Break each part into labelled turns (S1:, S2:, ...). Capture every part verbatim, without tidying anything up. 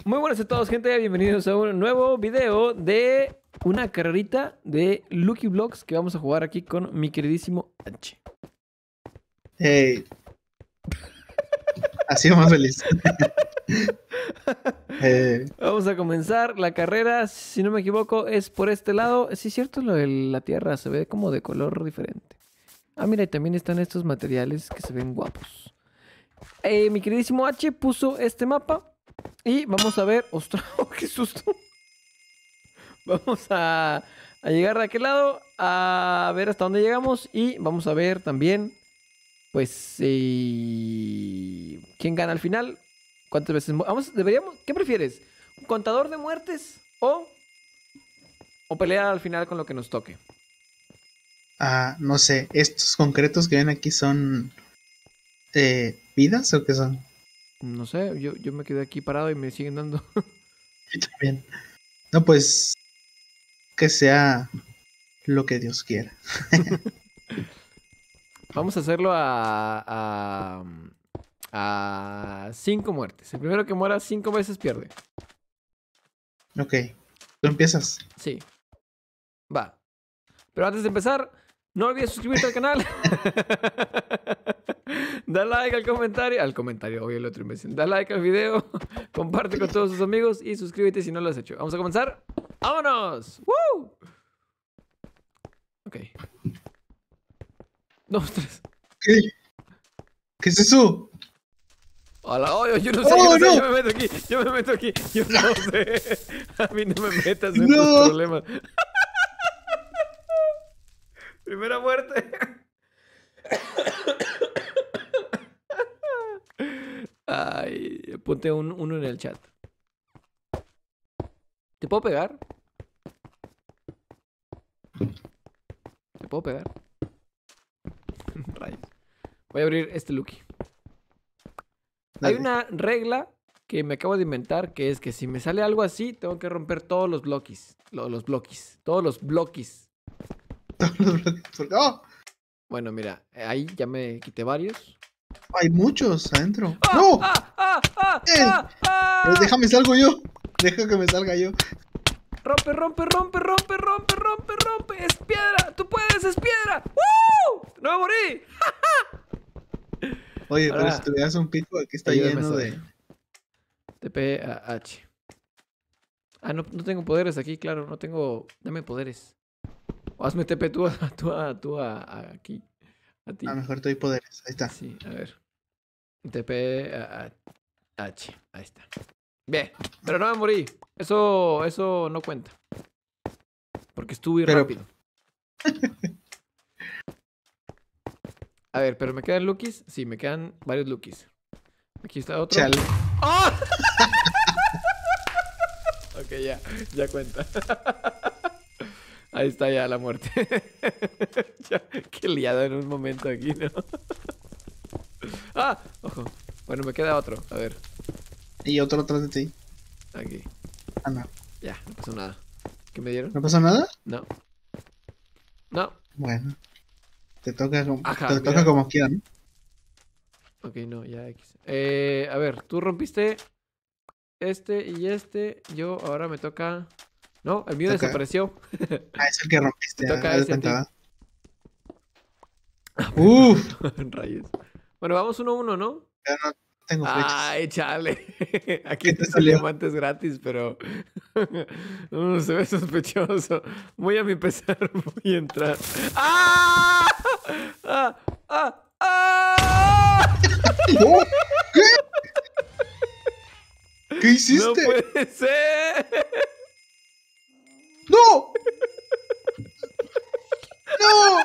S1: Muy buenas a todos, gente. Bienvenidos a un nuevo video de una carrerita de Lucky Blocks que vamos a jugar aquí con mi queridísimo H.
S2: Hey. Así más feliz. eh.
S1: Vamos a comenzar la carrera. Si no me equivoco, es por este lado. Sí, es cierto, lo de la tierra se ve como de color diferente. Ah, mira, y también están estos materiales que se ven guapos. Eh, mi queridísimo H puso este mapa. Y vamos a ver... ¡Ostras! ¡Qué susto! Vamos a, a llegar de aquel lado, a ver hasta dónde llegamos. Y vamos a ver también, pues, eh, quién gana al final. ¿Cuántas veces? Vamos, deberíamos... ¿Qué prefieres? ¿Un contador de muertes o, o pelear al final con lo que nos toque?
S2: Ah, no sé. ¿Estos concretos que ven aquí son eh, vidas o qué son?
S1: No sé, yo, yo me quedé aquí parado y me siguen dando.
S2: Yo también. No, pues que sea lo que Dios quiera.
S1: Vamos a hacerlo a, a, a cinco muertes. El primero que muera cinco veces pierde.
S2: Ok. ¿Tú empiezas?
S1: Sí. Va. Pero antes de empezar, no olvides suscribirte al canal. Da like al comentario. Al comentario, obvio, el otro imbécil. Da like al video. Comparte con todos tus amigos. Y suscríbete si no lo has hecho. Vamos a comenzar. ¡Vámonos! ¡Woo! Ok. Dos, tres.
S2: ¿Qué? ¿Qué es eso?
S1: Hola, oh, yo no sé,
S2: ¡Oh,
S1: yo no sé,
S2: no!
S1: yo me meto aquí, yo me meto aquí, yo no sé. A mí no me metas en
S2: No.
S1: tus problemas. Primera muerte. Ay, ponte un, uno en el chat. ¿Te puedo pegar? ¿Te puedo pegar? Rayos. Voy a abrir este Lucky. Hay
S2: Dale.
S1: una regla que me acabo de inventar, que es que si me sale algo así, tengo que romper todos los bloques. Los, los bloques. Todos los bloques.
S2: ¡Oh!
S1: Bueno, mira, ahí ya me quité varios.
S2: Hay muchos adentro.
S1: ¡Ah!
S2: ¡No!
S1: ¡Ah! ¡Ah! ¡Ah!
S2: ¡Eh!
S1: ¡Ah! ¡Ah!
S2: Eh, déjame salgo yo. Deja que me salga yo.
S1: Rompe, rompe, rompe, rompe, rompe, rompe, rompe. ¡Es piedra! ¡Tú puedes! ¡Es piedra! ¡Woo! ¡No me morí!
S2: Oye,
S1: Ahora,
S2: pero si tuvieras un pico, aquí está
S1: ayúdame,
S2: lleno
S1: soy.
S2: de...
S1: T P a H. Ah, no, no tengo poderes aquí, claro. No tengo... Dame poderes. O hazme T P tú a, tú a, tú a, a aquí. A ti.
S2: A lo mejor te doy poderes. Ahí está.
S1: Sí, a ver. T P a H. Ahí está. Bien. Pero no me morí. Eso, eso no cuenta. Porque estuve
S2: Pero-
S1: rápido. A ver, ¿pero me quedan Luckies? Sí, me quedan varios Luckies. Aquí está otro.
S2: Chale.
S1: ¡Oh! Ok, ya. Ya cuenta. Ahí está ya la muerte. Ya, qué liada en un momento aquí, ¿no? ¡Ah! Ojo. Bueno, me queda otro. A ver.
S2: Y otro atrás de ti.
S1: Aquí.
S2: Ah, no.
S1: Ya, no pasó nada. ¿Qué me dieron?
S2: ¿No pasa nada?
S1: No. No.
S2: Bueno. Te toca como,
S1: Ajá,
S2: te
S1: mira.
S2: toca como quieran, ¿no?
S1: Ok, no, ya X. Eh, a ver, tú rompiste este y este. Yo ahora me toca... No, el mío
S2: Toca.
S1: desapareció.
S2: Ah, es el que rompiste.
S1: Te toca
S2: haz de
S1: ese a ti.
S2: cuenta, ¿va? Uf.
S1: Rayos. Bueno, vamos uno a uno, ¿no?
S2: Ya no tengo flechas.
S1: Ay, chale. Aquí
S2: ¿Qué
S1: te
S2: te
S1: salen
S2: salió?
S1: diamantes gratis, pero uh, se ve sospechoso. Muy a mi pesar, voy a entrar. ¡Ah! ¡Ah! ¡Ah! ¡Ah!
S2: ¡Oh! ¿Qué? ¿Qué
S1: ¡No
S2: hiciste?
S1: puede ser!
S2: ¡No! ¡No!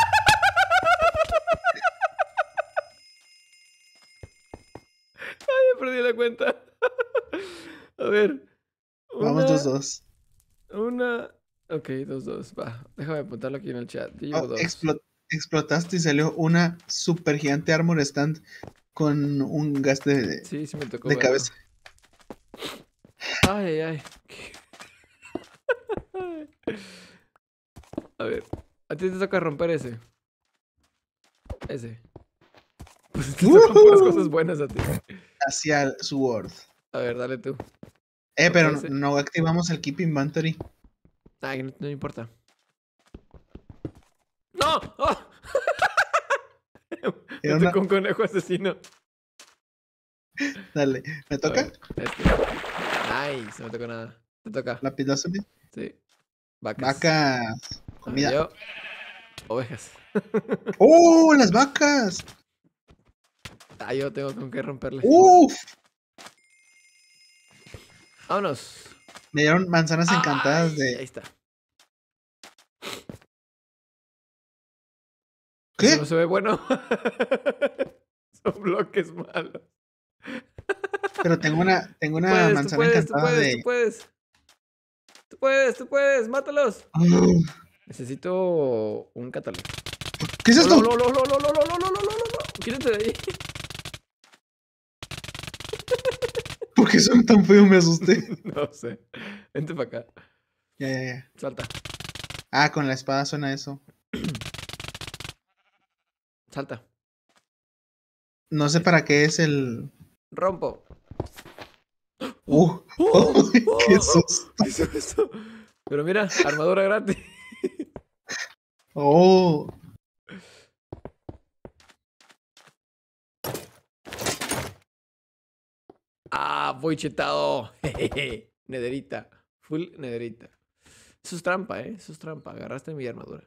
S1: Ay, ya perdí la cuenta. A ver.
S2: Vamos
S1: una-
S2: dos dos.
S1: Una. Ok, dos, dos. Va, déjame apuntarlo aquí en el chat. Yo llevo
S2: Oh,
S1: dos.
S2: explo- explotaste y salió una super gigante armor stand con un gas de,
S1: Sí, sí me tocó
S2: de
S1: verlo.
S2: cabeza.
S1: Ay, ay, ay. A ver, a ti te toca romper ese. Ese. Pues te tocan puras
S2: ¡Woohoo!
S1: cosas buenas a ti.
S2: Hacia el Sword.
S1: A ver, dale tú.
S2: Eh,
S1: No
S2: pero
S1: puede
S2: no,
S1: ser.
S2: no activamos el Keep Inventory.
S1: Ay, no, no importa. ¡No! ¡Oh! Me
S2: Era una...
S1: tocó un conejo asesino.
S2: Dale, ¿me
S1: A
S2: toca?
S1: ver, este. Nice, no me tocó nada. Te toca.
S2: Lápiz lazuli.
S1: Sí. Vacas.
S2: Vacas.
S1: A ver,
S2: Comida.
S1: yo. Ovejas.
S2: ¡Oh, las vacas!
S1: Ah, yo tengo con qué romperle.
S2: ¡Uf!
S1: Vámonos.
S2: Me dieron manzanas encantadas
S1: Ay, ahí
S2: de...
S1: está. Eso no
S2: ¿Qué?
S1: se ve bueno. Son bloques malos.
S2: Pero tengo una, tengo
S1: Tú
S2: una
S1: puedes, tú
S2: manzana
S1: puedes, tú
S2: encantada
S1: puedes, tú
S2: de...
S1: puedes. Tú puedes, tú puedes, mátalos.
S2: ¡Oh!
S1: Necesito un catálogo.
S2: ¿Qué es
S1: ¡Oh,
S2: esto?
S1: no, no, no, no, no, no, no, no, no, no, no! Quítate de ahí.
S2: ¿Por qué son tan feo? Me asusté.
S1: No sé. Vente para acá.
S2: Ya, ya, ya.
S1: Salta.
S2: Ah, con la espada suena eso.
S1: Salta.
S2: No sé para qué es el...
S1: Rompo.
S2: ¡Uh!
S1: ¡Oh!
S2: ¡Oh! ¡Qué
S1: ¡Oh!
S2: susto!
S1: ¿Qué es eso? Pero mira, armadura gratis.
S2: ¡Oh!
S1: Ah, voy chetado. Jejeje. Nederita. Full nederita. Eso es trampa, ¿eh? Eso es trampa. Agarraste mi armadura.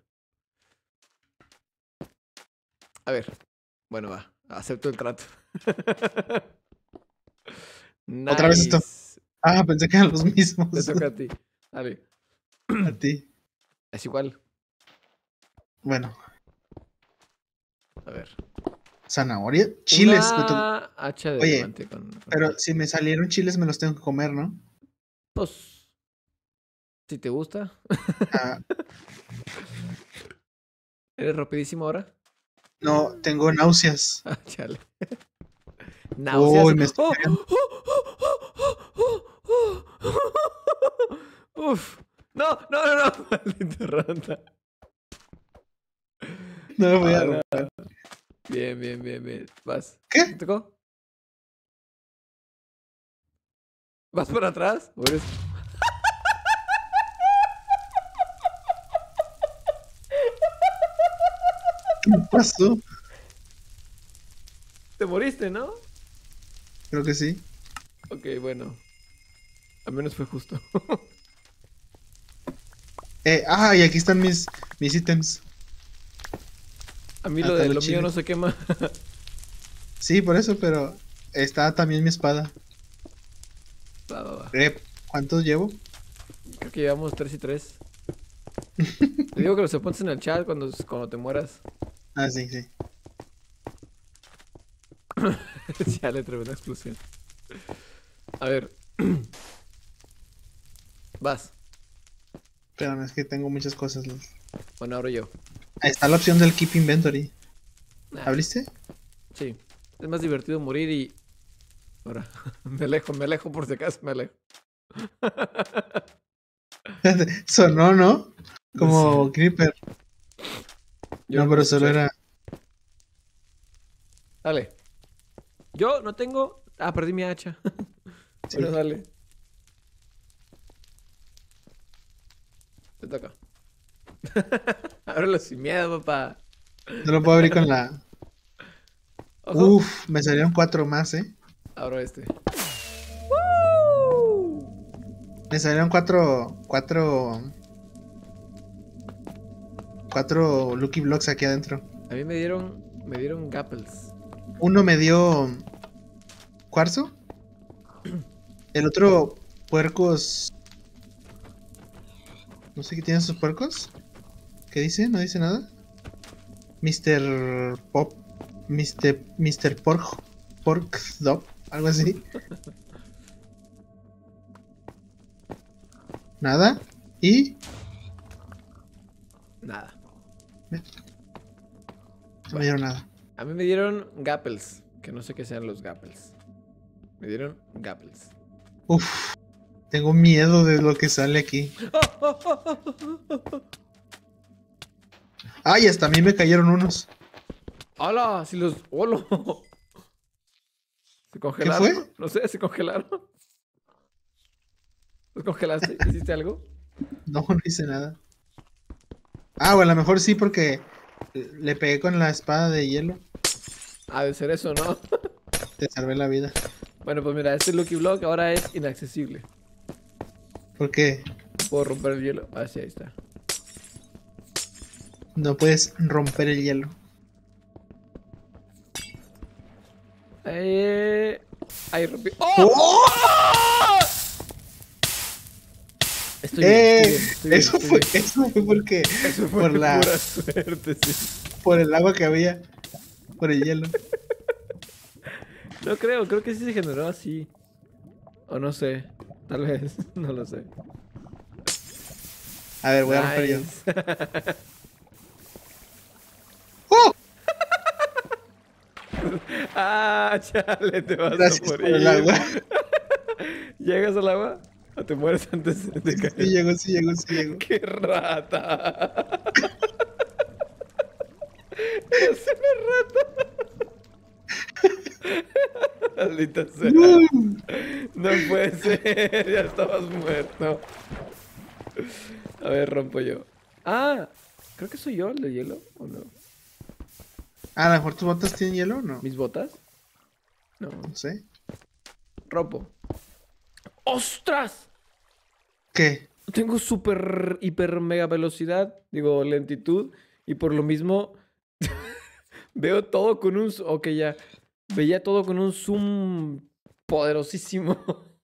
S1: A ver. Bueno, va. Acepto el trato.
S2: Otra vez esto.
S1: Nice.
S2: Ah, pensé que eran los mismos.
S1: Te toca a ti. Dale.
S2: A ti.
S1: Es igual.
S2: Bueno,
S1: A ver.
S2: zanahoria. Chiles. me to-
S1: Una hacha de
S2: Oye,
S1: diamante con, con
S2: Pero
S1: tal.
S2: si me salieron chiles, me los tengo que comer, ¿no?
S1: Pues, si te gusta.
S2: Ah,
S1: ¿Eres rapidísimo ahora?
S2: no, tengo náuseas.
S1: Ah, chale. Náuseas.
S2: Uy, me estoy
S1: ¡Oh!
S2: cagando.
S1: Uf. No, no, no, no. Maldita rata.
S2: No me voy a
S1: Ah, no.
S2: romper.
S1: Bien, bien, bien, bien. Vas.
S2: ¿Qué?
S1: ¿Te tocó? ¿Vas para atrás? ¿O eres-
S2: ¿Qué pasó?
S1: Te moriste, ¿no?
S2: Creo que sí.
S1: Ok, bueno. Al menos fue justo.
S2: Eh, ah, y aquí están mis, mis ítems.
S1: A mí lo
S2: Hasta
S1: de
S2: los
S1: lo mío no
S2: chiles.
S1: se quema.
S2: Sí, por eso, pero está también mi espada.
S1: Va, va, va.
S2: Eh, ¿cuántos llevo?
S1: Creo que llevamos tres y tres. Te digo que los apuntes en el chat cuando, cuando te mueras.
S2: Ah, sí, sí.
S1: Ya le tremenda explosión. A ver. Vas.
S2: Espérame, es que tengo muchas cosas.
S1: Bueno, abro yo.
S2: Ahí está la opción del Keep Inventory.
S1: Nah,
S2: ¿Abriste?
S1: sí. Es más divertido morir y... Ahora, me alejo, me alejo por si acaso me alejo.
S2: Sonó, ¿no? Como
S1: Sí.
S2: Creeper.
S1: Yo
S2: No,
S1: lo
S2: pero solo
S1: escuché.
S2: era...
S1: Dale. Yo no tengo... Ah, perdí mi hacha.
S2: Sí.
S1: Bueno, dale. Te toca. Ábrelo sin miedo, papá.
S2: No lo puedo abrir con la...
S1: Ojo.
S2: Uf, me salieron cuatro más, ¿eh?
S1: Abro este.
S2: Me salieron cuatro... Cuatro... Cuatro Lucky Blocks aquí adentro.
S1: A mí me dieron... Me dieron gapples.
S2: Uno me dio... ¿Cuarzo? El otro... Puercos... No sé qué tienen esos puercos. ¿Qué dice? ¿No dice nada? mister Pop... mister mister Pork... Pork Dog. Algo así. Nada. Y...
S1: Nada.
S2: No me dieron nada.
S1: A mí me dieron gapples. Que no sé qué sean los gapples. Me dieron gapples.
S2: Uf. Tengo miedo de lo que sale aquí. Ay, hasta a mí me cayeron unos.
S1: ¡Hala! Si los... ¡Hola! ¿Se congelaron?
S2: fue?
S1: No sé, se congelaron. ¿Los congelaste? ¿Hiciste algo?
S2: No, no hice nada. Ah, o a lo mejor sí porque le pegué con la espada de hielo.
S1: Ha de ser eso, ¿no?
S2: Te salvé la vida.
S1: Bueno, pues mira, este Lucky Block ahora es inaccesible.
S2: ¿Por qué?
S1: No puedo romper el hielo. Ah, sí, ahí está.
S2: No puedes romper el hielo.
S1: Eh... Ahí rompí. ¡Oh! ¡Oh! Estoy bien,
S2: ¡Eh!
S1: estoy bien, estoy bien,
S2: Eso
S1: estoy
S2: fue,
S1: bien.
S2: eso fue porque
S1: Eso fue
S2: por la
S1: pura suerte, sí.
S2: por el agua que había, por el hielo.
S1: No creo, creo que sí se generó así. O no sé, tal vez, no lo sé.
S2: A ver, voy a romper yo.
S1: Nice.
S2: ¡Oh!
S1: Ah, chale, te vas
S2: Gracias
S1: a
S2: por
S1: morir.
S2: el agua.
S1: ¿Llegas al agua? ¿O te mueres antes de
S2: Sí,
S1: caer?
S2: sí llegó, sí llegó, sí llegó.
S1: ¡Qué rata! ¡Es una rata! Maldita sea.
S2: Uh.
S1: No puede ser, ya estabas muerto. A ver, rompo yo. Ah, creo que soy yo el de hielo, ¿o no?
S2: A lo mejor tus botas tienen hielo o no.
S1: ¿Mis botas? No.
S2: No sé.
S1: Rompo. ¡Ostras!
S2: ¿Qué?
S1: Tengo super, hiper, mega velocidad, digo, lentitud, y por lo mismo veo todo con un... Ok, ya. Veía todo con un zoom poderosísimo.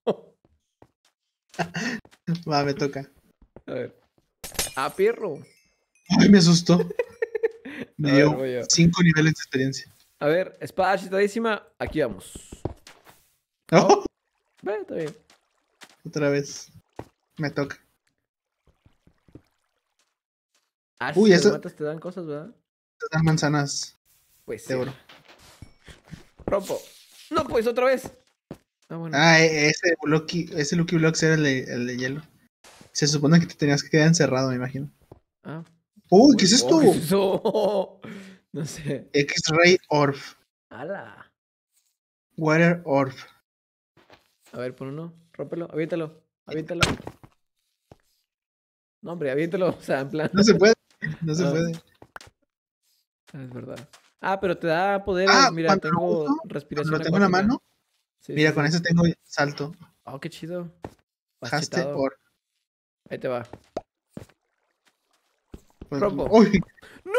S2: Va, me toca.
S1: A ver. ¡Ah, perro!
S2: Ay, me asustó. Me
S1: A ver,
S2: dio
S1: voy yo.
S2: cinco niveles de experiencia.
S1: A ver, espada chitadísima. Aquí vamos.
S2: Oh,
S1: Ve, está bien.
S2: otra vez. Me toca.
S1: Ah,
S2: Uy,
S1: si
S2: eso-
S1: te matas te dan cosas, ¿verdad?
S2: Te dan manzanas
S1: Pues
S2: de
S1: sí.
S2: oro.
S1: Rompo. No, pues otra vez. Ah, bueno.
S2: Ah, e- ese Lucky, ese Lucky Blocks era el de, el de hielo. Se supone que te tenías que quedar encerrado, me imagino.
S1: Ah.
S2: Uy, ¿qué es esto?
S1: Oh, ¿qué es eso? No sé.
S2: X-Ray Orb.
S1: ¡Hala!
S2: Water Orb.
S1: A ver, pon uno. Rómpelo. Aviéntalo. Aviéntalo. No, hombre, aviéntalo. O sea, en plan.
S2: No se puede. No se
S1: Ah.
S2: puede.
S1: Ah, es verdad. Ah, pero te da poderes.
S2: Ah,
S1: Mira,
S2: cuando lo
S1: tengo
S2: uso,
S1: respiración
S2: Cuando lo tengo en la
S1: acuática.
S2: mano,
S1: Sí,
S2: mira,
S1: sí,
S2: con
S1: sí.
S2: ese tengo salto.
S1: Oh, qué chido. Vas
S2: Haste
S1: chetado.
S2: Orb.
S1: Ahí te va.
S2: Pues,
S1: Rompo.
S2: ¡Uy!
S1: ¡No!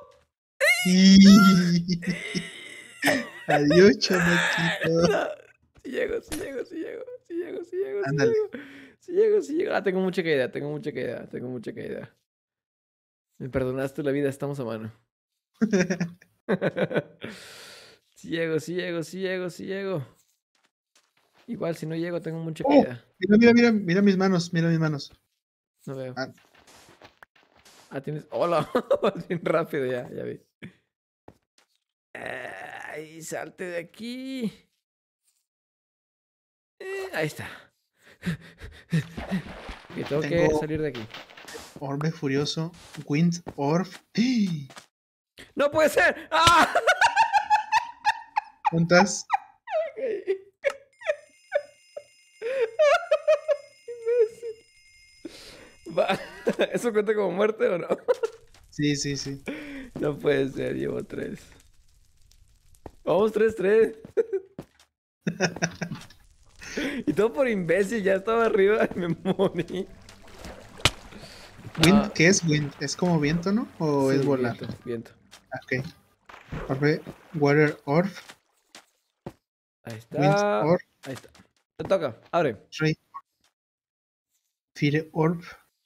S2: Y- Adiós, chamaquito.
S1: No. Sí llego, sí llego, sí llego. Sí llego, sí llego, sí
S2: Ándale.
S1: llego. Sí llego, sí llego. Ah, tengo mucha caída, tengo mucha caída, tengo mucha caída. Me perdonaste la vida, estamos a mano. Sí llego, sí llego, sí llego, sí llego. Igual, si no llego, tengo mucha
S2: Oh,
S1: caída.
S2: mira, mira, mira, mira mis manos, mira mis manos.
S1: No veo.
S2: Ah.
S1: Ah, tienes. ¡Hola! Vas bien rápido, ya, ya vi. Ay, salte de aquí. Eh, ahí está. Y tengo que
S2: Tengo-
S1: salir de aquí.
S2: Orbe furioso. Wind Orb.
S1: ¡No puede ser! ¡Ah!
S2: ¿Juntas?
S1: Imbécil. Va. ¿Eso cuenta como muerte o no?
S2: Sí, sí, sí.
S1: No puede ser, llevo tres. Vamos, tres, tres. Y todo por imbécil, ya estaba arriba y me morí.
S2: Wind,
S1: Ah.
S2: ¿qué es wind? ¿Es como viento, no? ¿O
S1: Sí,
S2: es volar?
S1: Viento, viento.
S2: Ah, ok. Orbe, Water Orb.
S1: Ahí
S2: Wind
S1: está.
S2: Orb.
S1: Ahí está. Te toca, abre.
S2: Ray. Fire Orb.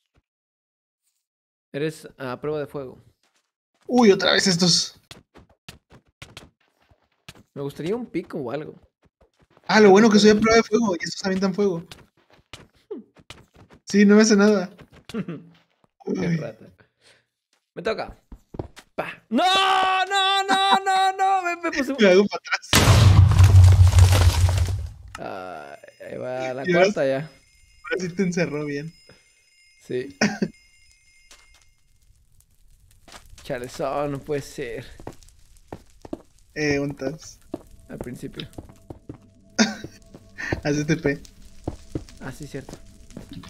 S1: Eres a prueba de fuego.
S2: Uy, otra vez estos.
S1: Me gustaría un pico o algo.
S2: Ah, lo bueno que soy a prueba de fuego y estos avientan fuego. Sí, no me hace nada.
S1: Qué
S2: Uy,
S1: rata. Me toca. Pa. ¡No! ¡No, no, no, no! Me, me puse...
S2: me hago para atrás.
S1: Ah, ahí va la
S2: Y ahora-
S1: cuarta ya.
S2: Ahora sí te encerró bien.
S1: Sí. Chalezón, no puede ser.
S2: Eh, untas.
S1: Al principio.
S2: Haz T P.
S1: Ah, sí, cierto.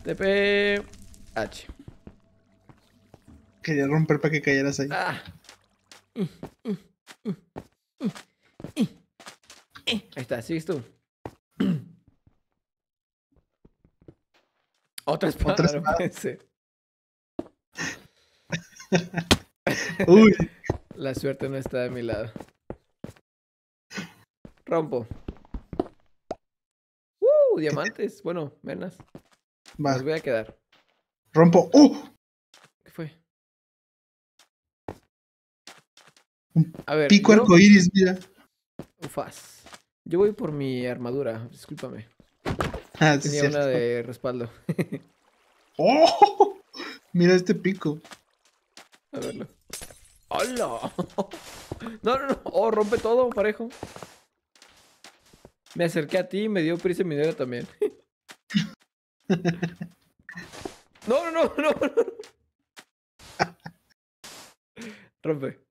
S1: T P H.
S2: Quería romper para que cayeras ahí.
S1: Ah. Ahí está, sigues tú. Otra espada,
S2: Otra
S1: no
S2: espada.
S1: puede ser.
S2: Uy,
S1: La suerte no está de mi lado. Rompo. ¡Uh! Diamantes. Bueno, menos.
S2: va.
S1: Los voy a quedar.
S2: Rompo. ¡Uh!
S1: ¿Qué fue?
S2: Un
S1: A ver.
S2: Pico
S1: yo-
S2: arcoíris, mira.
S1: Ufas. Yo voy por mi armadura. Discúlpame.
S2: Ah, sí,
S1: Tenía
S2: es
S1: una
S2: cierto.
S1: de respaldo.
S2: ¡Oh! Mira este pico.
S1: A verlo. ¡Hola! No, no, no. Oh, rompe todo, parejo. Me acerqué a ti y me dio prisa minera también. No, no, no, no, no. Rompe.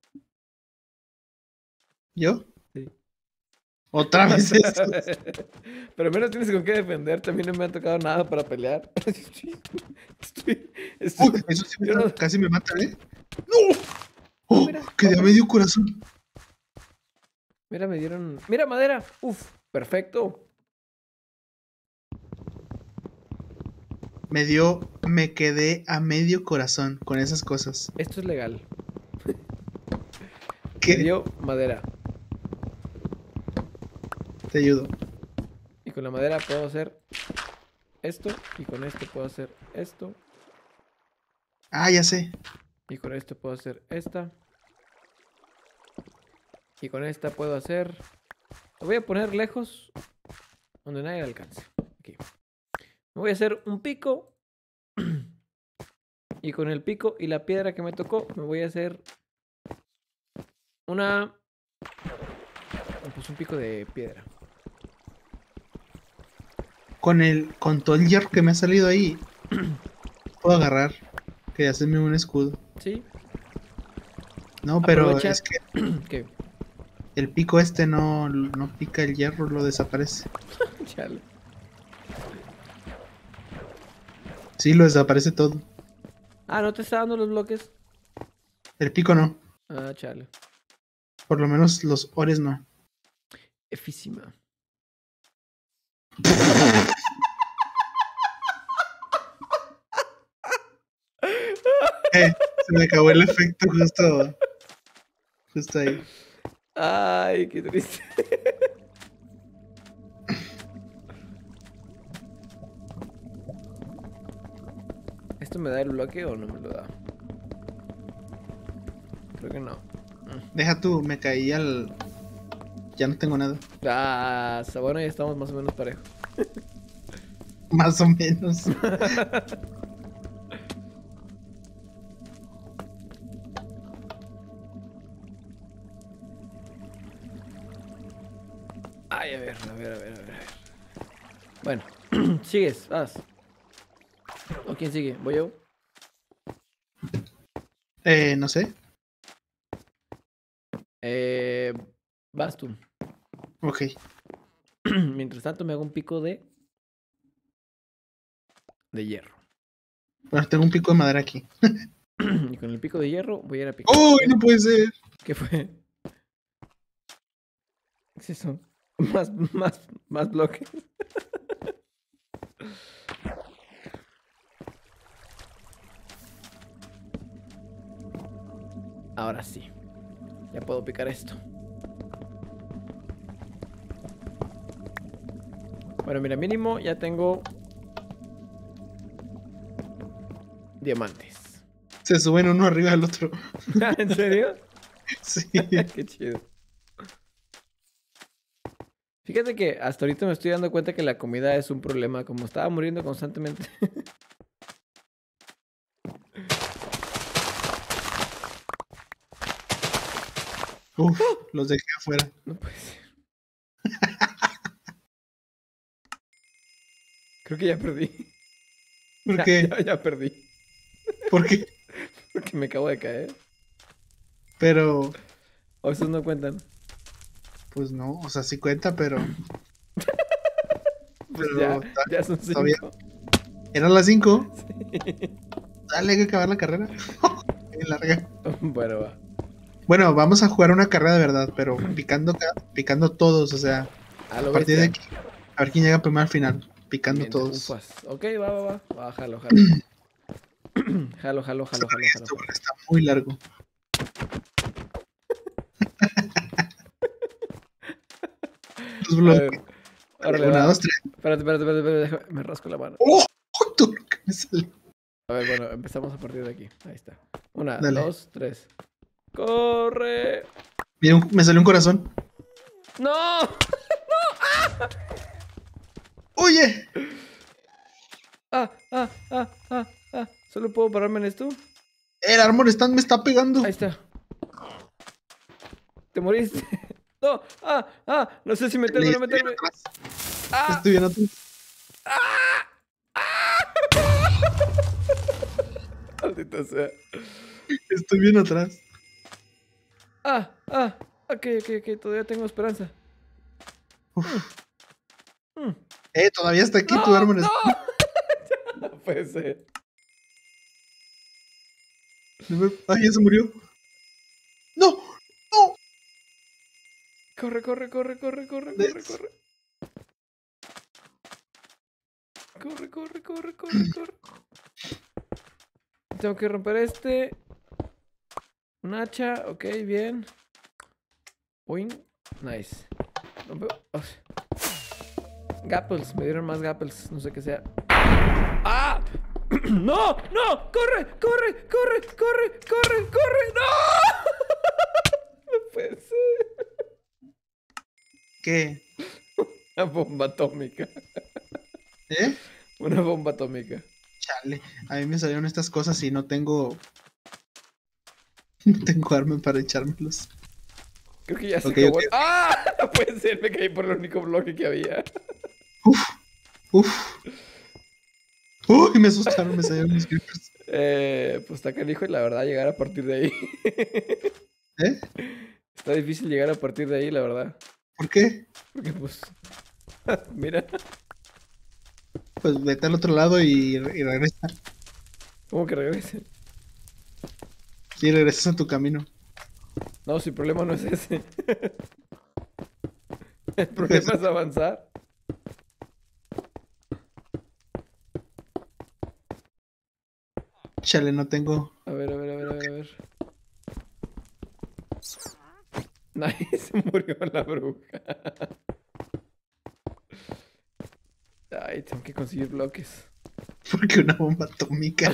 S2: ¿Yo?
S1: Sí.
S2: Otra vez eso.
S1: Pero menos tienes con qué defender. También no me ha tocado nada para pelear. Estoy. estoy-
S2: Uy, eso sí me
S1: yo
S2: da-
S1: no-
S2: casi me mata, ¿eh? ¡No! ¡Oh!
S1: Mira,
S2: Quedé a
S1: vamos.
S2: medio corazón.
S1: Mira, me dieron. Mira, madera. Uf, perfecto.
S2: Me dio, me quedé a medio corazón con esas cosas.
S1: Esto es legal. Me
S2: ¿Qué?
S1: dio madera.
S2: Te ayudo.
S1: Y con la madera puedo hacer esto. Y con esto puedo hacer esto.
S2: Ah, ya sé.
S1: Y con esto puedo hacer esta. Y con esta puedo hacer... Lo voy a poner lejos. Donde nadie la alcance. Aquí. Me voy a hacer un pico. Y con el pico y la piedra que me tocó, me voy a hacer una... Pues un pico de piedra.
S2: Con el, con todo el hierro que me ha salido ahí, puedo agarrar. Que hacerme un escudo.
S1: ¿Sí?
S2: No, pero
S1: Aprovecha-
S2: es que
S1: ¿Qué?
S2: el pico este no, no pica el hierro, lo desaparece.
S1: Chale.
S2: Sí, lo desaparece todo.
S1: Ah, ¿no te está dando los bloques?
S2: El pico no.
S1: Ah, chale.
S2: Por lo menos los ores no.
S1: Efísima.
S2: Eh, se me acabó el efecto justo. Justo ahí.
S1: Ay, qué triste. ¿Esto me da el bloque o no me lo da? Creo que no.
S2: Deja tú, me caí al. Ya no tengo nada.
S1: Ah, bueno, ya estamos más o menos parejos.
S2: Más o menos.
S1: Ay, a ver, a ver, a ver, a ver. a ver. Bueno, sigues, vas. ¿O quién sigue? ¿Voy yo?
S2: Eh, no sé.
S1: Eh, vas tú.
S2: Ok.
S1: Mientras tanto me hago un pico de... De hierro.
S2: Bueno, tengo un pico de madera aquí.
S1: Y con el pico de hierro voy a ir a picar.
S2: ¡Oh! No puede ser.
S1: ¿Qué fue? ¿Qué es eso? Más, más, más bloques. Ahora sí. Ya puedo picar esto. Bueno, mira, mínimo ya tengo diamantes.
S2: Se suben uno arriba del otro.
S1: ¿En serio?
S2: Sí.
S1: Qué chido. Fíjate que hasta ahorita me estoy dando cuenta que la comida es un problema. Como estaba muriendo constantemente.
S2: Uf, los dejé afuera.
S1: No puede ser. Creo que ya perdí.
S2: ¿Por
S1: Ya,
S2: qué?
S1: ya, ya perdí.
S2: ¿Por qué?
S1: Porque me acabo de caer.
S2: Pero,
S1: O esos no cuentan.
S2: pues no, o sea, sí cuenta, pero.
S1: Pues
S2: Pero
S1: ya,
S2: está-
S1: ya son
S2: está bien.
S1: cinco.
S2: ¿Eran las cinco?
S1: Sí.
S2: Dale, hay que acabar la carrera. Qué larga.
S1: Bueno, va.
S2: Bueno, vamos a jugar una carrera de verdad, pero picando, ca- picando todos, o sea,
S1: A
S2: a
S1: lo
S2: partir de
S1: bestia.
S2: aquí, a ver quién llega primero al final, picando
S1: Bien,
S2: todos.
S1: ufas. Ok, va, va, va. Va, jalo, jalo. Jalo, jalo,
S2: Vamos a
S1: jalo,
S2: ver
S1: jalo, jalo,
S2: esto
S1: jalo.
S2: porque está muy largo. Los
S1: A
S2: bloques.
S1: ver.
S2: Vale,
S1: Órale,
S2: una,
S1: va.
S2: dos, tres.
S1: Espérate, espérate, espérate, espérate, déjame- me rasco la mano.
S2: ¡Oh! Todo lo que me sale.
S1: A ver, bueno, empezamos a partir de aquí. Ahí está. Una,
S2: Dale.
S1: dos, tres. ¡Corre!
S2: Mira, un- me salió un corazón.
S1: ¡No!
S2: ¡Oye!
S1: ¡Ah, ah, ah, ah, ah! ¿Solo puedo pararme en esto?
S2: El Armor Stand me está pegando.
S1: Ahí está. ¿Te moriste? ¡No! ¡Ah, ah! No sé si meterme o
S2: Le
S1: no
S2: estoy bien
S1: meterme.
S2: atrás.
S1: ¡Ah!
S2: Estoy bien atrás.
S1: Maldita sea.
S2: Estoy bien atrás.
S1: ¡Ah, ah! Ok, ok, ok. Todavía tengo esperanza.
S2: Uf.
S1: Mm.
S2: Eh, todavía está aquí tu
S1: ¡No!
S2: Armor
S1: ¡No!
S2: Stand.
S1: No puede ser.
S2: No me- Ay, ya se murió. ¡No! ¡No!
S1: Corre, corre, corre, corre, corre, corre,
S2: Des-
S1: corre. Corre, corre, corre, corre, corre. Tengo que romper este. Un hacha, ok, bien. Boing. Nice. Rompe- oh. Gapples, me dieron más gapples, no sé qué sea. ¡Ah! ¡No! ¡No! ¡Corre! ¡Corre! ¡Corre! ¡Corre! ¡Corre! ¡Corre! ¡No! No puede ser.
S2: ¿Qué?
S1: Una bomba atómica.
S2: ¿Eh?
S1: Una bomba atómica.
S2: Chale. A mí me salieron estas cosas y no tengo. No tengo arma para echármelos.
S1: Creo que ya se
S2: Ok,
S1: acabó.
S2: ok.
S1: ¡Ah! No puede ser, me caí por el único bloque que había.
S2: Uf. Uf. Uy, me asustaron, me salieron mis creepers.
S1: Eh, pues está canijo y la verdad llegar a partir de ahí.
S2: ¿Eh?
S1: Está difícil llegar a partir de ahí, la verdad.
S2: ¿Por qué?
S1: Porque pues... Mira,
S2: Pues vete al otro lado y, y regresa.
S1: ¿cómo que regrese?
S2: Sí, regresas a tu camino.
S1: No, si el problema no es ese. El problema es avanzar.
S2: Chale, no tengo.
S1: A ver, a ver, a ver, a ver, a ver. Nadie se murió la bruja. Ay, tengo que conseguir bloques.
S2: Porque una bomba atómica.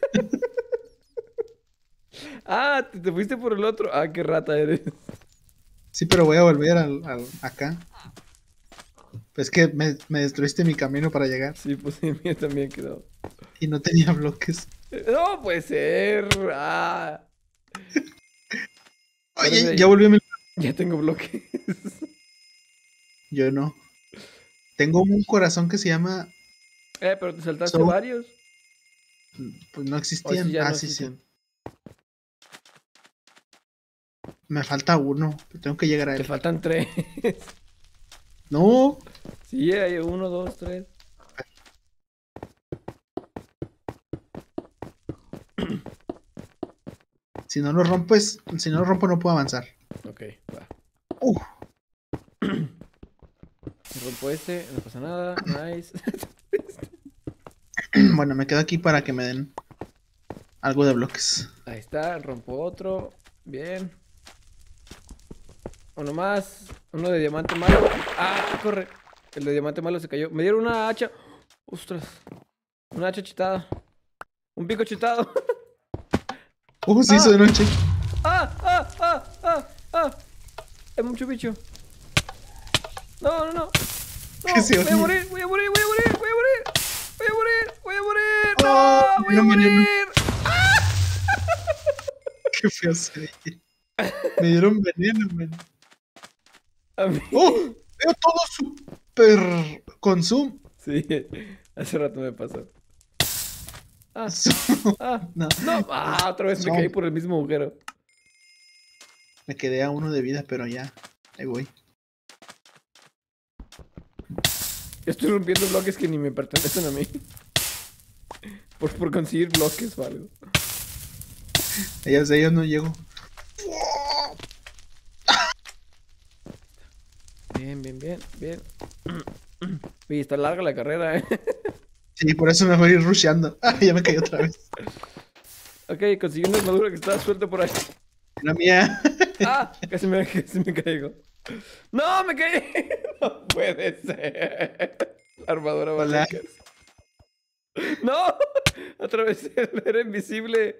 S1: Ah, te, te fuiste por el otro. Ah, qué rata eres.
S2: Sí, pero voy a volver al, al- acá. Pues que me, me destruiste mi camino para llegar.
S1: Sí, pues sí, el mío también quedó.
S2: Y no tenía bloques.
S1: No puede ser. Ah,
S2: Oye,
S1: Parece-
S2: ya volví a mi...
S1: ya tengo bloques.
S2: Yo no. Tengo un corazón que se llama...
S1: Eh, pero te saltaste
S2: So-
S1: varios.
S2: Pues no
S1: O
S2: existían.
S1: sí, ya
S2: Ah,
S1: no
S2: sí, sí.
S1: existen.
S2: Me falta uno. Tengo que llegar a
S1: Te
S2: él.
S1: faltan tres.
S2: No.
S1: Sí, hay uno, dos, tres.
S2: Si no lo rompes, si no lo rompo no puedo avanzar.
S1: Ok, va.
S2: Uh,
S1: Rompo este, no pasa nada. Nice.
S2: bueno, me quedo aquí para que me den algo de bloques.
S1: Ahí está, rompo otro. Bien. Uno más. Uno de diamante malo. Ah, corre. El de diamante malo se cayó. Me dieron una hacha. Ostras. Una hacha chitada. Un pico chitado.
S2: Uh, se
S1: Ah.
S2: hizo de noche.
S1: ¡Ah! ¡Ah! ¡Ah! ¡Ah! ¡Ah! Hay mucho bicho. No, no, no. No,
S2: ¿Qué se
S1: voy a
S2: oye?
S1: morir, voy a morir, voy a morir, voy a morir. Voy a morir, voy a morir.
S2: Oh,
S1: No, voy a
S2: no, veneno.
S1: morir.
S2: Qué feo se ve. Me dieron veneno, man.
S1: A mí.
S2: ¡Oh! Veo todo super consumo.
S1: Sí, hace rato me pasó. Ah, ah.
S2: No,
S1: No, ah, otra vez me
S2: No.
S1: caí por el mismo agujero.
S2: me quedé a uno de vida, pero ya. Ahí voy.
S1: Yo estoy rompiendo bloques que ni me pertenecen a mí. Por, por conseguir bloques o algo.
S2: Ya sé, yo no llego.
S1: Bien, bien, bien, bien. Uy, está larga la carrera, eh.
S2: Sí, por eso me voy a ir rusheando. Ah, ya me caí otra vez.
S1: Ok, conseguí una armadura que estaba suelta por ahí.
S2: La mía.
S1: ¡Ah! Casi me, casi me caigo. ¡No, me caí! No puede ser. La armadura
S2: Hola.
S1: balecas. ¡No! Atravesé el era invisible.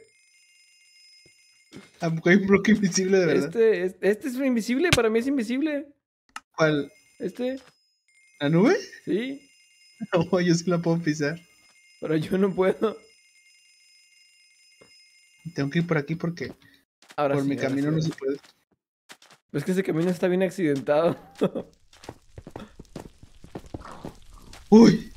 S2: ¿A poco hay un bloque invisible de verdad?
S1: Este, es- este es invisible, para mí es invisible.
S2: ¿Cuál?
S1: Este,
S2: ¿La nube?
S1: sí,
S2: No, yo sí la puedo pisar.
S1: pero yo no puedo.
S2: Tengo que ir por aquí porque
S1: Ahora
S2: por
S1: sí,
S2: mi
S1: ahora sí,
S2: camino no
S1: ahora
S2: se
S1: sí.
S2: puede.
S1: Es que ese camino está bien accidentado.
S2: ¡Uy!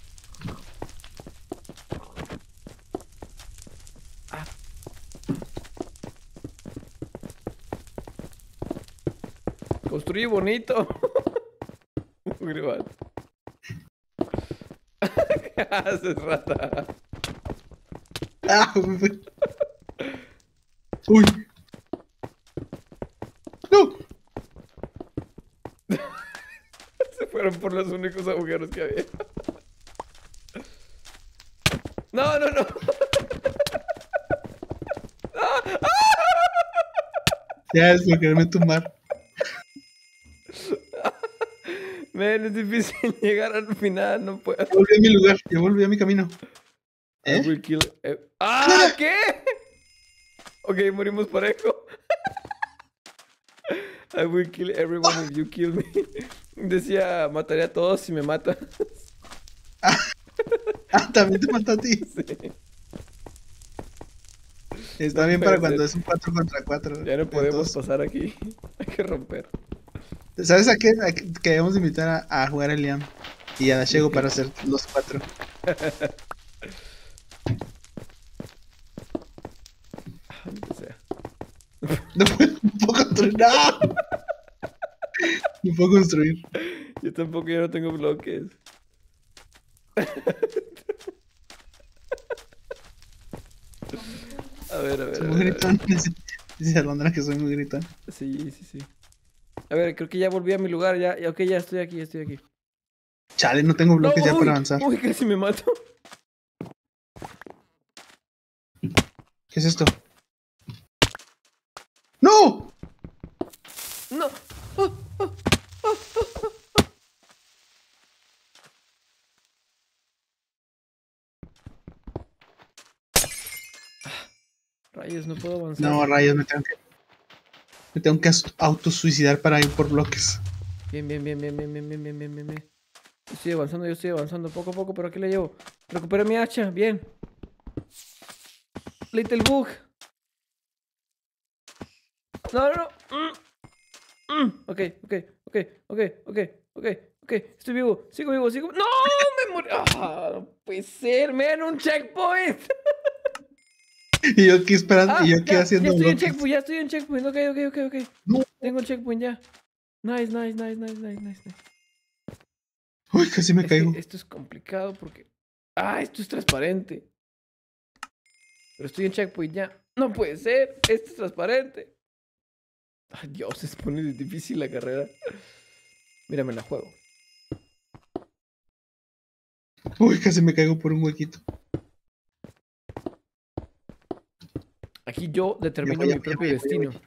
S1: Construye bonito. Gribal. ¿Qué haces, rata?
S2: ¡Ah! me fue. ¡Uy! ¡No!
S1: Se fueron por los únicos agujeros que había. No, no, no.
S2: Ya es por quererme tumbar.
S1: Men, es difícil llegar al final, no puedo.
S2: Ya volví a mi lugar, ya volví a mi camino.
S1: I
S2: ¿Eh?
S1: will kill. e- ¡Ah! ¿Qué? Ok, morimos parejo. I will kill everyone if you kill me. Decía, mataré a todos si me matan.
S2: Ah, también te mató a ti.
S1: Sí.
S2: Está
S1: No
S2: bien
S1: puede
S2: para cuando
S1: ser.
S2: es un cuatro contra cuatro.
S1: Ya no podemos
S2: Entonces,
S1: pasar aquí. Hay que romper.
S2: ¿sabes a qué? A qué- que debemos invitar a, a jugar a Liam y a Dashego para hacer los cuatro.
S1: O sea,
S2: No puedo, no puedo construir. ¡No! No puedo construir.
S1: yo tampoco ya no tengo bloques. A ver, a ver,
S2: Soy
S1: a
S2: muy
S1: ver, a ver.
S2: gritón. Dice, dice Alondra que soy muy gritón.
S1: Sí, sí, sí. A ver, creo que ya volví a mi lugar. Ya, ya, ok, ya estoy aquí, ya estoy aquí.
S2: Chale, no tengo
S1: No,
S2: bloques ya
S1: uy,
S2: para avanzar.
S1: uy, casi me mato.
S2: ¿Qué es esto? ¡No!
S1: No. Rayos, no puedo avanzar.
S2: No, rayos, me tengo que. Me tengo que as- autosuicidar para ir por bloques.
S1: Bien, bien, bien, bien, bien, bien, bien, bien, bien, bien, bien. Yo estoy avanzando, yo estoy avanzando poco a poco, pero aquí la llevo. Recuperé mi hacha, bien. Little Bug. No, no, no. Mm, mm. Ok, ok, ok, ok, ok, ok, ok. Estoy vivo, sigo vivo, sigo. ¡No! Me morí. Ah, no puede ser, man, un checkpoint.
S2: Y yo aquí esperando,
S1: Ah,
S2: y yo aquí
S1: ya, ya
S2: haciendo
S1: estoy en
S2: bloques.
S1: checkpoint, ya estoy en checkpoint. Ok, ok, ok, ok.
S2: No.
S1: Tengo un checkpoint ya. Nice, nice, nice, nice, nice, nice. nice.
S2: Uy, casi me
S1: Es
S2: caigo.
S1: que esto es complicado porque. Ah, esto es transparente. Pero estoy en checkpoint ya. No puede ser. Esto es transparente. Ay, Dios, se pone difícil la carrera. Mira, me la juego.
S2: Uy, casi me caigo por un huequito.
S1: Aquí yo determino
S2: Ya voy,
S1: mi
S2: ya voy,
S1: propio
S2: ya voy, ya voy.
S1: destino.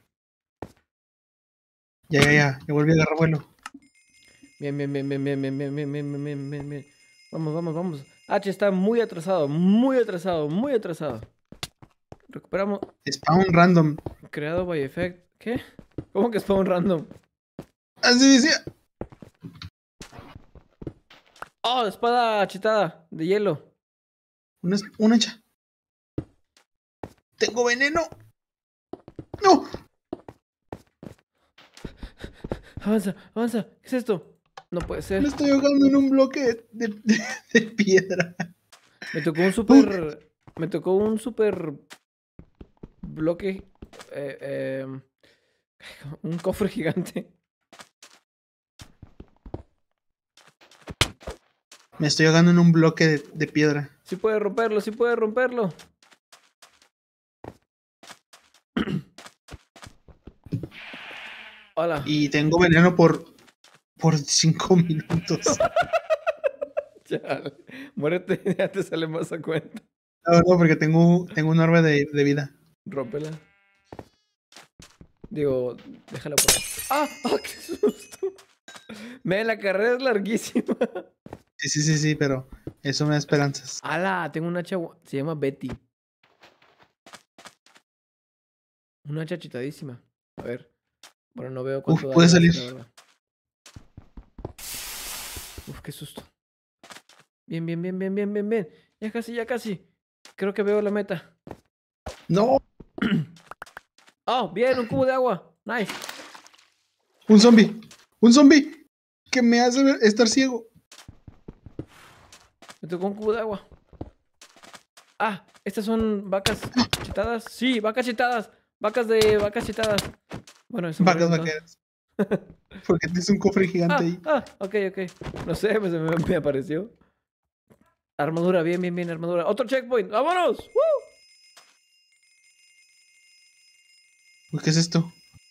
S2: Ya, ya, ya. Ya volví a agarrar vuelo.
S1: Bien, bien, bien, bien, bien, bien, bien, bien, bien, bien, bien, bien. Vamos, vamos, vamos. H está muy atrasado, muy atrasado, muy atrasado. Recuperamos.
S2: Spawn random.
S1: Creado by effect. ¿Qué? ¿Cómo que spawn random?
S2: Así decía.
S1: Oh, espada achetada de hielo.
S2: Una, una hacha. Tengo veneno. No.
S1: Avanza, avanza. ¿Qué es esto? No puede ser.
S2: Me estoy ahogando en un bloque de, de- de piedra.
S1: Me tocó un
S2: Uh,
S1: super. Me tocó un super bloque. eh, eh, un cofre gigante.
S2: Me estoy ahogando en un bloque de, de piedra.
S1: Sí puede romperlo, sí puede romperlo. Hola.
S2: Y tengo veneno por... Por cinco minutos.
S1: Chale. Muérete, ya te sale más a cuenta.
S2: No, no, porque tengo, tengo un orbe de, de vida.
S1: Rómpela. Digo, déjala por ahí. ¡Ah! ¡Ah, qué susto! Me, la carrera es larguísima.
S2: Sí, sí, sí, sí, pero eso me da esperanzas.
S1: ¡Hala! Tengo una hacha. Se llama Betty. Una hacha chitadísima. A ver. Bueno, no veo cuánto
S2: Uf,
S1: da
S2: puede
S1: la
S2: salir.
S1: hacha, la verdad. Uf, qué susto. Bien, bien, bien, bien, bien, bien, bien. Ya casi, ya casi. Creo que veo la meta.
S2: ¡No!
S1: ¡Oh! Bien, un cubo de agua. Nice.
S2: ¡Un zombie! ¡Un zombie! Que me hace ver- estar ciego.
S1: Me tocó un cubo de agua. Ah, estas son vacas chetadas. Sí, vacas chetadas. Vacas de vacas chetadas. Bueno, eso
S2: Vacas
S1: murieron todas.
S2: vaqueras. Porque tienes un cofre gigante
S1: Ah,
S2: ahí.
S1: ah, ok, ok. No sé, pues me, me apareció. Armadura, bien, bien, bien, armadura. Otro checkpoint. ¡Vámonos! ¡Woo!
S2: Uy, ¿qué es esto?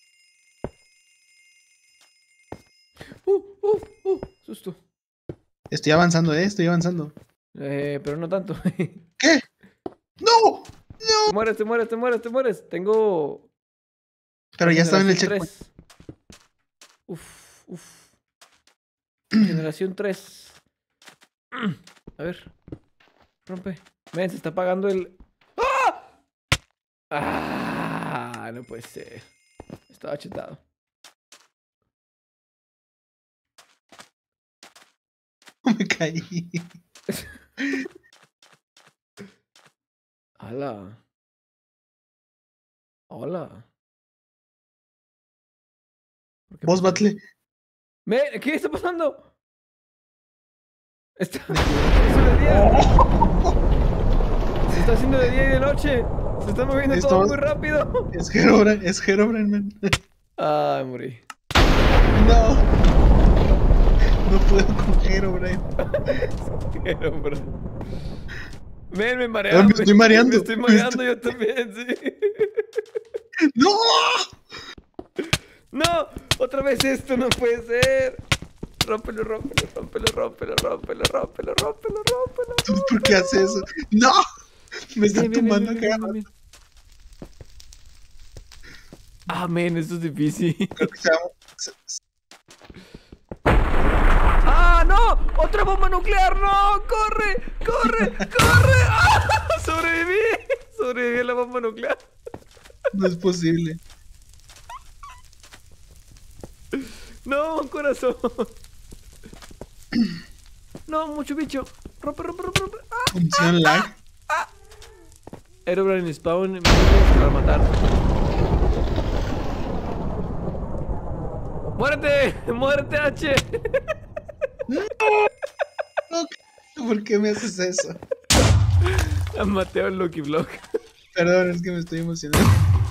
S1: Uh, uh, uh, susto.
S2: Estoy avanzando, eh, estoy avanzando.
S1: Eh, pero no tanto.
S2: ¿Qué? ¡No!
S1: Te mueres, te mueres, te mueres, te mueres. Tengo.
S2: Pero ya estaba en el
S1: Generación
S2: checkpoint.
S1: tres. Uf, uf. Generación tres. A ver. Rompe. Ven, se está apagando el. ¡Ah! ¡Ah! No puede ser. Estaba chetado.
S2: Me caí.
S1: Hola. Hola. ¿Por qué
S2: Vos,
S1: pasó?
S2: Batle.
S1: Me- ¿Qué está pasando? Está... Se hizo de día. Se está haciendo de día y de noche. Se está moviendo
S2: Esto
S1: todo
S2: es-
S1: muy rápido.
S2: Es Herobrine, es Herobrine, man.
S1: Ay, morí.
S2: No. No puedo con Herobrine.
S1: Pero, bro. Ven, me
S2: Ah,
S1: marearon.
S2: me estoy mareando.
S1: Me estoy
S2: Me
S1: mareando
S2: estoy-
S1: yo también, sí.
S2: ¡No!
S1: No, otra vez esto no puede ser. Rómpelo, rómpelo, rómpelo, rómpelo, rómpelo, rómpelo, rómpelo, rómpelo.
S2: ¿Tú por qué haces eso? ¡No! Me está
S1: Bien, bien,
S2: tumbando
S1: bien, bien,
S2: acá.
S1: bien, bien. Ah, men, esto es difícil.
S2: Creo que se llama- se- se-
S1: ¡Ah, no! ¡Otra bomba nuclear! ¡No! ¡Corre! ¡Corre! ¡Corre! ¡Ah! ¡Sobreviví! Sobreviví a la bomba nuclear.
S2: No es posible.
S1: ¡No, un corazón! ¡No, mucho bicho! ¡Rompe, rompe, rompe, rompe! ¡Ah!
S2: Función lag.
S1: Herobrine spawn me tienes para matar. ¡Muérete! ¡Muérete, H!
S2: No, ¿por qué me haces eso?
S1: Mateo el Lucky Block.
S2: Perdón, es que me estoy emocionando.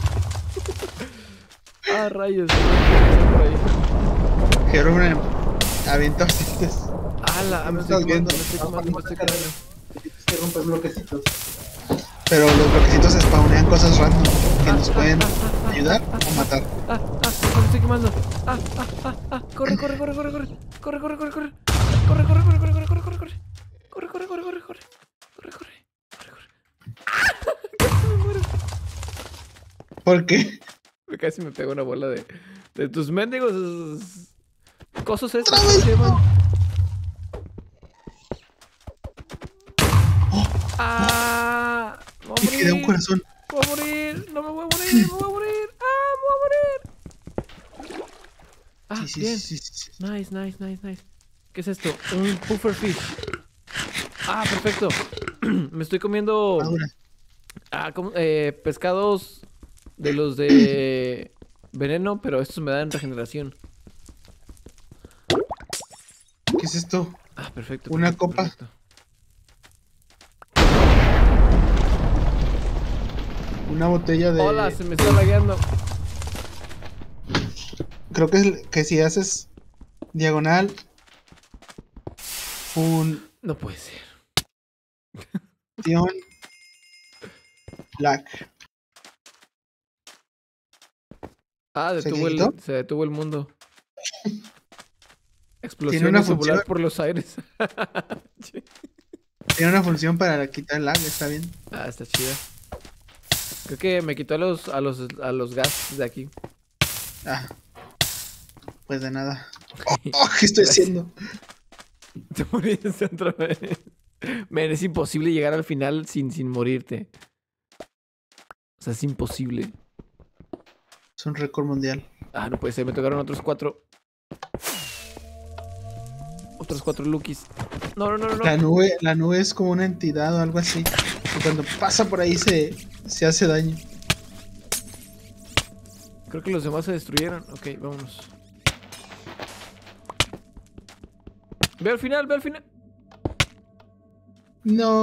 S1: Ah, rayos. Por ahí.
S2: Herobrine, avienta bolitas.
S1: ¡Hala! Me estoy
S2: estás
S1: quemando,
S2: viendo?
S1: me estoy quemando, me estoy quemando.
S2: Que rompes bloquecitos. Pero los bloquecitos spawnean cosas random que nos pueden ayudar o matar.
S1: ¡Ah, ah! ¡Me estoy quemando! ¡Ah, ah, ah, ah! ¡Corre, corre, corre, corre, corre! ¡Corre, corre, corre, corre! ¡Corre, corre, corre, corre, corre, corre, corre! ¡Corre, corre, corre, corre, corre! ¡Corre, corre! ¡Corre, corre! ¡Ah! ¡Casi me muero!
S2: ¿Por qué?
S1: Me casi me pego una bola de... De tus mendigos... Cosos estos,
S2: ¡Otra
S1: ¿cómo
S2: vez!
S1: se llaman?
S2: Oh,
S1: ¡Ah! ¡Me voy a
S2: me quedé un
S1: morir!
S2: corazón.
S1: ¡Me voy a morir! ¡No me voy a morir! ¡Me voy a morir! ¡Ah! ¡Me voy a morir! Ah,
S2: Sí, sí,
S1: bien.
S2: sí, sí, sí.
S1: Nice, nice, nice, nice. ¿Qué es esto? Un puffer fish. Ah, perfecto. Me estoy comiendo
S2: Madura.
S1: ah, ¿cómo? Eh, pescados de los de veneno, pero estos me dan regeneración.
S2: ¿Qué es esto?
S1: Ah, perfecto.
S2: Una
S1: perfecto,
S2: copa.
S1: perfecto.
S2: Una botella de...
S1: Hola, se me está lagueando.
S2: Creo que, es- que si haces diagonal un
S1: No puede ser.
S2: Tion. Black.
S1: Ah,
S2: ¿Se
S1: detuvo
S2: quitó?
S1: el, se detuvo el mundo.
S2: Tiene
S1: Explosión
S2: una
S1: hizo
S2: función.
S1: volar por los aires.
S2: Tiene una función para quitar el lag, está bien.
S1: Ah, está chida. Creo que me quitó a los, a los, a los gas de aquí.
S2: Ah. Pues de nada. Oh, oh, ¿qué estoy
S1: Gracias.
S2: haciendo?
S1: Te moriste otra vez. Men, es imposible llegar al final sin, sin morirte. O sea, es imposible.
S2: Es un récord mundial.
S1: Ah, no puede ser, me tocaron otros cuatro. Otros cuatro Lukis. No, no, no, no.
S2: La nube, la nube es como una entidad o algo así. Y cuando pasa por ahí se, se hace daño.
S1: Creo que los demás se destruyeron. Ok, vámonos. Ve al final, ve al final.
S2: No.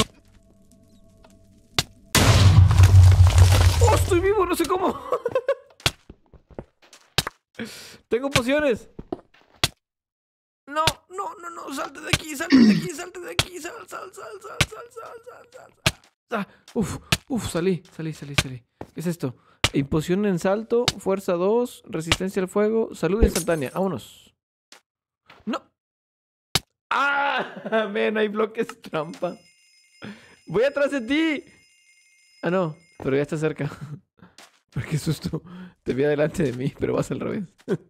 S1: ¡Oh, estoy vivo! No sé cómo. Tengo pociones. No, no, no, no. Salte de aquí, salte de aquí, salte de aquí. Sal, sal, sal, sal, sal, sal, sal, sal, sal. Ah, uf, uf, salí, salí, salí, salí. ¿Qué es esto? Imposición en salto, fuerza dos, resistencia al fuego, salud instantánea. Vámonos. No. ¡Ah! Men, hay bloques trampa. Voy atrás de ti. Ah, no, pero ya está cerca. Pero qué susto. Te vi adelante de mí, pero vas al revés.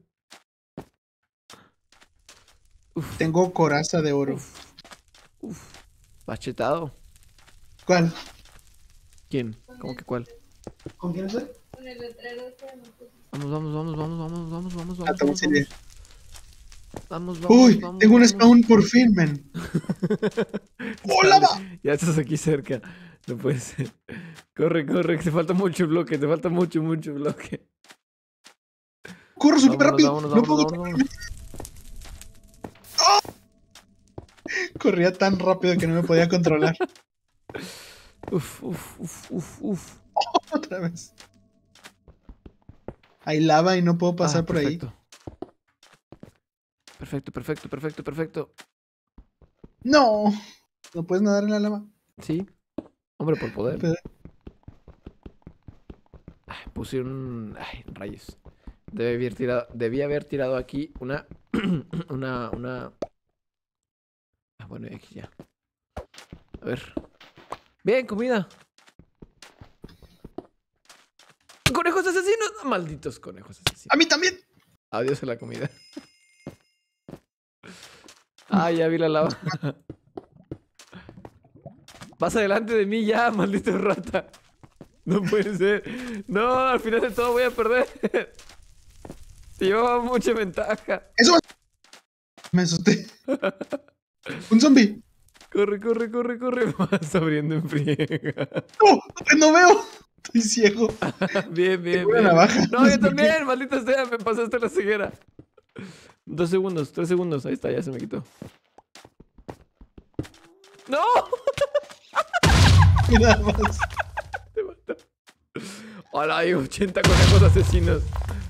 S1: Uf,
S2: Tengo coraza de oro.
S1: uf, uf. Machetado.
S2: ¿Cuál?
S1: ¿Quién? ¿Cómo que cuál?
S2: ¿Con quién estoy?
S3: Con el letrero ese de nosotros.
S1: Vamos, vamos, vamos, vamos, vamos, vamos, vamos,
S2: Ah,
S1: vamos,
S2: te voy a
S1: vamos,
S2: seguir.
S1: vamos, vamos,
S2: Uy,
S1: vamos,
S2: tengo un
S1: vamos.
S2: spawn por fin, man. ¡Oh,
S1: Dale,
S2: lava!
S1: ya estás aquí cerca. No puede ser. Corre, corre, que te falta mucho bloque, te falta mucho, mucho bloque.
S2: Corro súper
S1: Vámonos,
S2: rápido.
S1: vámonos,
S2: no
S1: vámonos,
S2: puedo.
S1: vámonos, vámonos.
S2: Corría tan rápido que no me podía controlar.
S1: Uf, uf, uf, uf, uf.
S2: Otra vez. Hay lava y no puedo pasar
S1: Ah,
S2: por ahí.
S1: perfecto. Perfecto, perfecto, perfecto, perfecto.
S2: No. ¿No puedes nadar en la lava?
S1: Sí. Hombre, por poder.
S2: Pero-
S1: Ay, puse un... Ay, rayos. Debí haber tirado, debí haber tirado aquí una... una... una... Ah, bueno, y aquí ya. A ver. Bien, comida. ¡Conejos asesinos! Malditos conejos asesinos.
S2: ¡A mí también!
S1: Adiós a la comida. Ah, ya vi la lava. Vas adelante de mí ya, maldito rata. No puede ser. No, al final de todo voy a perder. Te llevaba mucha ventaja.
S2: ¡Eso! Me asusté. ¡Un zombie!
S1: Corre, corre, corre, corre. Me vas abriendo en friega.
S2: ¡No! ¡Que no veo! Estoy ciego.
S1: Bien, bien,
S2: Tengo una
S1: bien.
S2: navaja.
S1: No, yo también, maldita sea, me pasaste la ceguera. Dos segundos, tres segundos. Ahí está, ya se me quitó. ¡No!
S2: Y nada más.
S1: Te mató. Hola, hay ochenta conejos asesinos.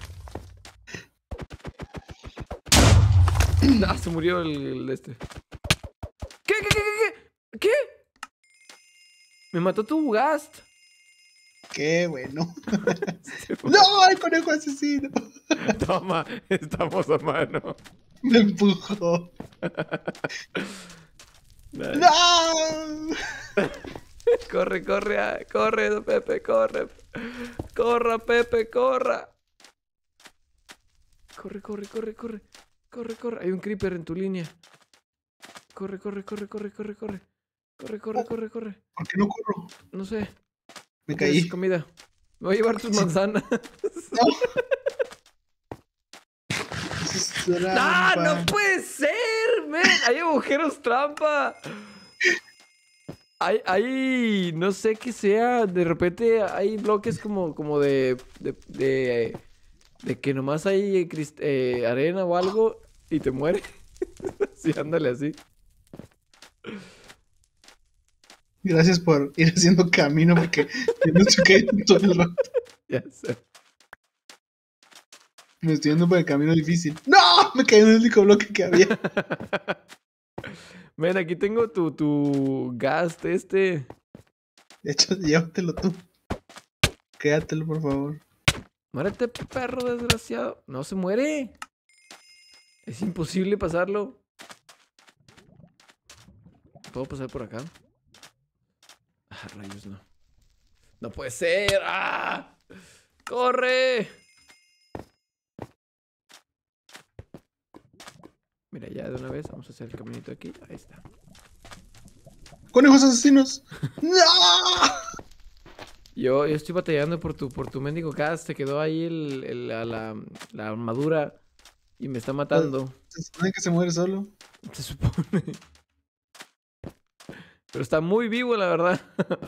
S1: Ah, se murió el, el este. ¿Qué, qué, qué, qué, qué? ¿Qué? Me mató tu Gast.
S2: ¡Qué bueno! ¡No! ¡El conejo asesino!
S1: Toma, estamos a mano.
S2: Me empujó.
S1: Nice.
S2: ¡No!
S1: Corre, corre, ah, corre, Pepe, corre. Corra, Pepe, corra. Corre, corre, corre, corre. Corre, corre. Hay un creeper en tu línea. Corre, corre, corre, corre, corre, corre. Corre, corre, corre, corre.
S2: ¿Por qué no corro?
S1: No sé.
S2: Me
S1: ¿Tienes
S2: caí.
S1: comida? Me voy a llevar tus manzanas.
S2: ¡No! Eso es
S1: ¡Ah,
S2: trampa.
S1: no puede ser, men! Hay agujeros trampa. Hay, hay, no sé qué sea. De repente hay bloques como, como de, de, de, de que nomás hay crist- eh, arena o algo y te muere. Sí, ándale así.
S2: Gracias por ir haciendo camino porque yo me estoy cayendo todo el rato.
S1: Ya sé.
S2: Me estoy yendo por el camino difícil. ¡No! Me caí en el único bloque que había.
S1: Ven, aquí tengo tu, tu gas este.
S2: De hecho, llévatelo tú. Quédatelo, por favor.
S1: Muérete, perro desgraciado. No se muere. Es imposible pasarlo. ¿Puedo pasar por acá? Ah, rayos, no. No puede ser. ¡Ah! ¡Corre! Mira, ya de una vez vamos a hacer el caminito aquí. Ahí está.
S2: ¡Conejos asesinos! ¡No!
S1: Yo, yo estoy batallando por tu, por tu mendigo gas. Te quedó ahí el, el- la, la, la armadura y me está matando.
S2: Se supone que se muere solo.
S1: Se supone. Pero está muy vivo, la verdad.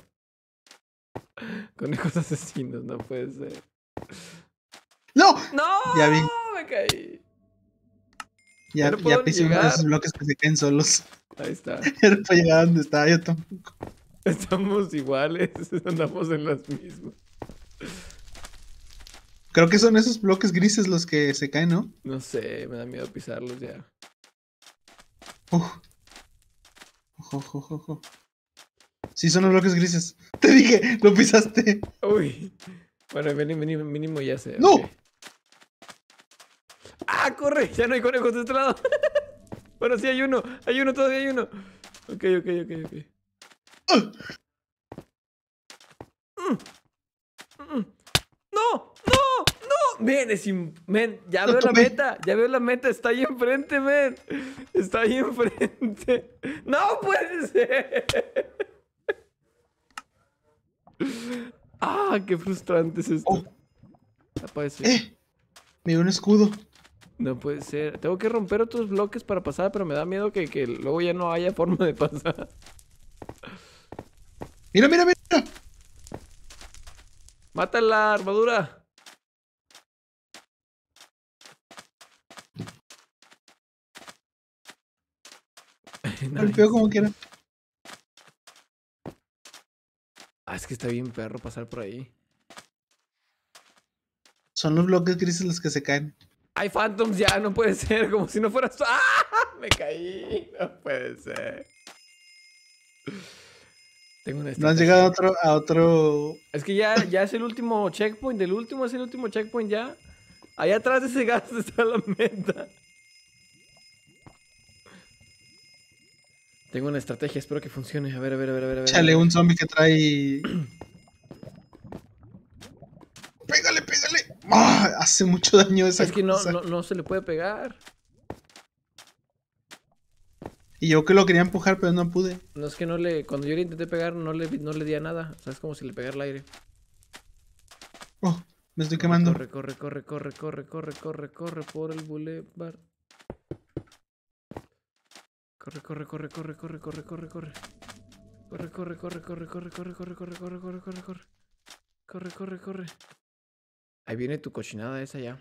S1: Conejos asesinos, no puede ser.
S2: ¡No!
S1: ¡No!
S2: Ya vi.
S1: Me caí.
S2: Ya,
S1: Ya no
S2: ya
S1: puedo
S2: pisé uno de
S1: llegar.
S2: esos bloques que se caen solos.
S1: Ahí está.
S2: Ya no puedo llegar a donde estaba yo tampoco.
S1: Estamos iguales. Andamos en las mismas.
S2: Creo que son esos bloques grises los que se caen, ¿no?
S1: No sé, me da miedo pisarlos ya.
S2: Uf. Ojo, ojo, ojo, ojo. Sí, son los bloques grises. Te dije, lo pisaste.
S1: Uy. Bueno, mínimo, mínimo, mínimo ya sé.
S2: ¡No!
S1: ok. ¡Ah, corre! Ya no hay conejos de este lado. Bueno, sí hay uno. Hay uno, todavía hay uno. Ok, ok, ok, ok.
S2: ¡Ah!
S1: Mm, mm. ¡No! ¡No! ¡No! Men, es im- men, ya
S2: Lo
S1: veo la
S2: tomé.
S1: meta. Ya veo la meta. Está ahí enfrente, men. Está ahí enfrente. ¡No puede ser! ¡Ah, qué frustrante es esto!
S2: Oh.
S1: No puede ser.
S2: ¡Eh! Me dio un escudo.
S1: No puede ser. Tengo que romper otros bloques para pasar, pero me da miedo que, que luego ya no haya forma de pasar.
S2: Mira, mira, mira.
S1: ¡Mata la armadura!
S2: Golpeo como quiera.
S1: Ah, es que está bien perro pasar por ahí.
S2: Son los bloques grises los que se caen.
S1: ¡Hay phantoms ya! No puede ser. Como si no fuera... ¡Ah! Me caí. No puede ser. Tengo una
S2: No has
S1: estrategia.
S2: llegado a otro, a otro.
S1: Es que ya, ya es el último checkpoint. El último es el último checkpoint ya. Allá atrás de ese gas está la meta. Tengo una estrategia. Espero que funcione. A ver, a ver, a ver, a ver. a ver.
S2: Chale, un zombie que trae. ¡Pégale, pégale! ¡Ah! Hace mucho daño esa
S1: Es que no,
S2: cosa.
S1: no, no se le puede pegar.
S2: Y yo que lo quería empujar, pero no pude.
S1: No es que no le... Cuando yo le intenté pegar, no le, no le di a nada. O sea, es como si le pegara al aire.
S2: Oh, me estoy quemando.
S1: Corre, corre, corre, corre, corre, corre, corre, corre por el bulevar. Corre, corre, corre, corre, corre, corre, corre, corre. Corre, corre, corre, corre, corre, corre, corre, corre, corre, corre, corre, corre. Corre, corre, corre. Ahí viene tu cochinada esa ya.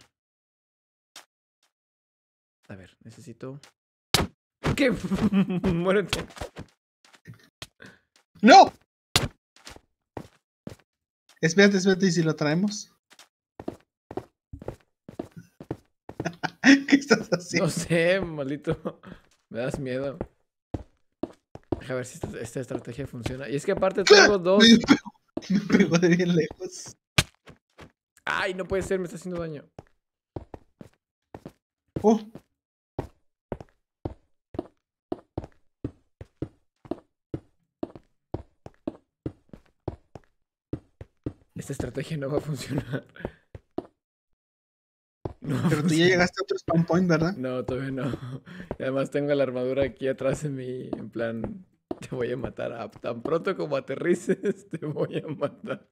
S1: A ver, necesito... ¿Qué? Muérete.
S2: ¡No! Espérate, espérate, ¿y si lo traemos? ¿Qué estás haciendo?
S1: No sé, maldito. Me das miedo. Deja ver si esta, esta estrategia funciona. Y es que aparte tengo dos...
S2: Me pegó, me pegó de bien lejos.
S1: ¡Ay, no puede ser! Me está haciendo daño.
S2: Oh,
S1: Esta estrategia no va a funcionar. No va a
S2: pero tú ya
S1: funcionar.
S2: llegaste a otro spawn point, ¿verdad?
S1: No, todavía no. Y además tengo la armadura aquí atrás de mí. En plan, te voy a matar. A, tan pronto como aterrices, te voy a matar.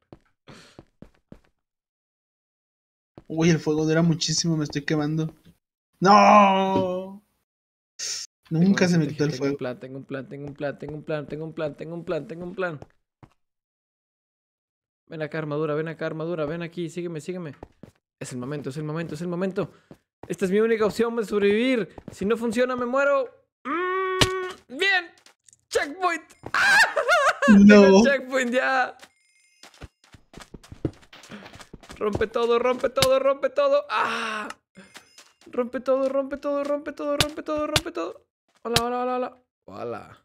S2: Uy, el fuego dura muchísimo, me estoy quemando. ¡No!
S1: Tengo
S2: Nunca
S1: una
S2: se me
S1: estrategia,
S2: quitó el
S1: tengo
S2: fuego.
S1: un plan, tengo un plan, tengo un plan, tengo un plan, tengo un plan, tengo un plan, tengo un plan, tengo un plan. Ven acá, armadura, ven acá, armadura, ven aquí, sígueme, sígueme. Es el momento, es el momento, es el momento. Esta es mi única opción de sobrevivir. Si no funciona, me muero. Mm, bien. Checkpoint. ¡Ah! Tengo
S2: No.
S1: el checkpoint ya. Rompe todo, rompe todo, rompe todo. ¡Ah! Rompe todo, rompe todo, rompe todo, rompe todo, rompe todo. Hola, hola, hola, hola. Hola.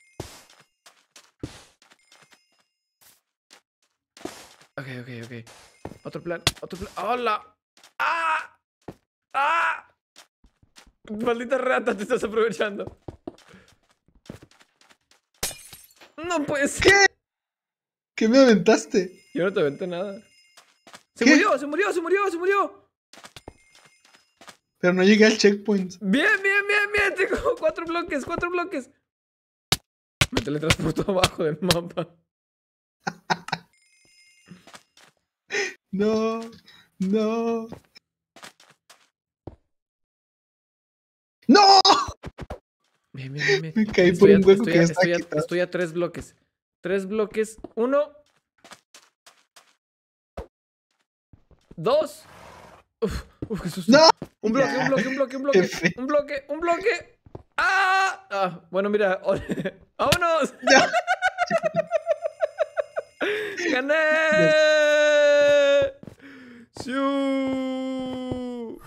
S1: Ok, ok, ok. Otro plan, otro plan. ¡Hola! ¡Ah! ¡Ah! Maldita rata, te estás aprovechando. No puede ser.
S2: ¿Qué? ¿Qué me aventaste?
S1: Yo no te aventé nada. ¡Se
S2: ¿Qué?
S1: murió, se murió, se murió, se murió!
S2: Pero no llegué al checkpoint.
S1: Bien, bien, bien, bien. Tengo cuatro bloques, cuatro bloques. Me teletransporto abajo del mapa.
S2: No, no. ¡No!
S1: Bien, bien, bien, bien.
S2: Me caí
S1: Estoy
S2: por
S1: a-
S2: un hueco
S1: estoy
S2: que
S1: a-
S2: ya está
S1: estoy a-
S2: quitado.
S1: Estoy a tres bloques. Tres bloques. Uno. Dos. Uf, uf, qué susto.
S2: ¡No!
S1: Un bloque,
S2: Ya.
S1: un bloque, un bloque, un
S2: Qué
S1: bloque.
S2: feo.
S1: Un bloque, un bloque. ¡Ah! Ah, bueno, mira. ¡Vámonos!
S2: Ya.
S1: ¡Gané! ¡Siu!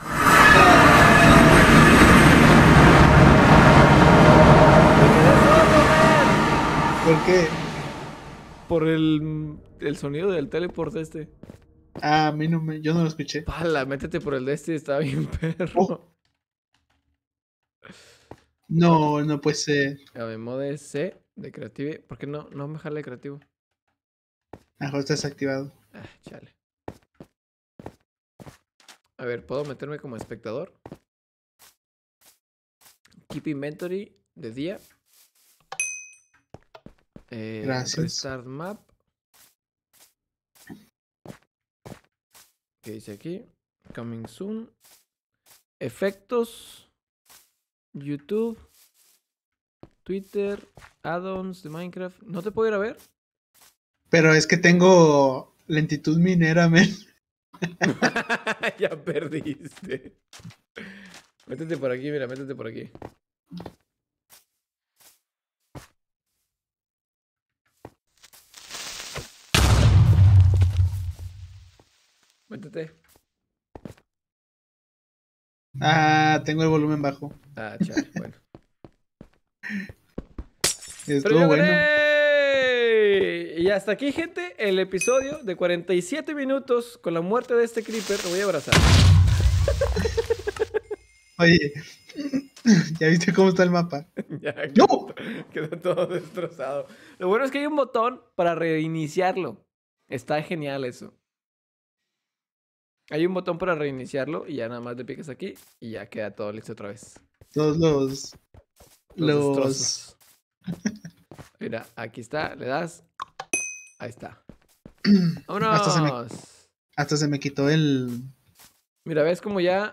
S2: ¿Por qué?
S1: Por el, el sonido del teleport este.
S2: Ah, a mí no me... Yo no lo escuché.
S1: Pala, métete por el de este, está bien perro.
S2: Oh. No, no puede ser.
S1: A ver, modo C de creativo. ¿Por qué no? No me jala de creativo.
S2: Mejor está desactivado.
S1: Ah, chale. A ver, ¿puedo meterme como espectador? Keep inventory de día. Eh,
S2: Gracias.
S1: Restart map. ¿Qué dice aquí? Coming soon. Efectos. YouTube. Twitter. Add-ons de Minecraft. ¿No te puedo ir a ver?
S2: Pero es que tengo lentitud minera, men.
S1: Ya perdiste. Métete por aquí, mira, métete por aquí. Métete.
S2: Ah, tengo el volumen bajo.
S1: Ah, chale, bueno. Pero
S2: Estuvo
S1: yo
S2: bueno.
S1: gané. Y hasta aquí, gente, el episodio de cuarenta y siete minutos con la muerte de este creeper. Lo voy a abrazar.
S2: Oye, ¿ya viste cómo está el mapa?
S1: Ya quedó,
S2: ¡No!
S1: quedó todo destrozado. Lo bueno es que hay un botón para reiniciarlo. Está genial eso. Hay un botón para reiniciarlo y ya nada más le picas aquí y ya queda todo listo otra vez.
S2: Todos los...
S1: Los
S2: Los...
S1: destrozos. Mira, aquí está, le das. Ahí está. ¡Vámonos!
S2: Hasta se me, hasta se me quitó el...
S1: Mira, ¿ves cómo ya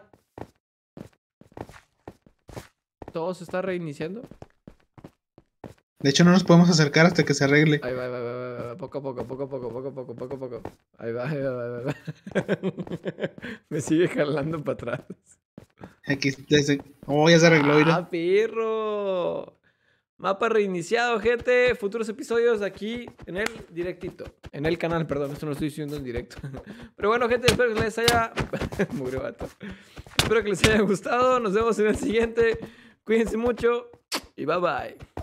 S1: todo se está reiniciando?
S2: De hecho, no nos podemos acercar hasta que se arregle.
S1: Ahí va, ahí va, ahí va, ahí va, poco a poco, poco a poco, poco a poco, poco a poco. Ahí va, ahí va, ahí va, ahí va. Me sigue jalando para atrás.
S2: Aquí, desde... Oh, ya se arregló, mira.
S1: ¡Ah, perro! Mapa reiniciado, gente. Futuros episodios aquí en el directito. En el canal, perdón, esto no lo estoy diciendo en directo. Pero bueno, gente, espero que les haya... Murió vato. Espero que les haya gustado. Nos vemos en el siguiente. Cuídense mucho y bye bye.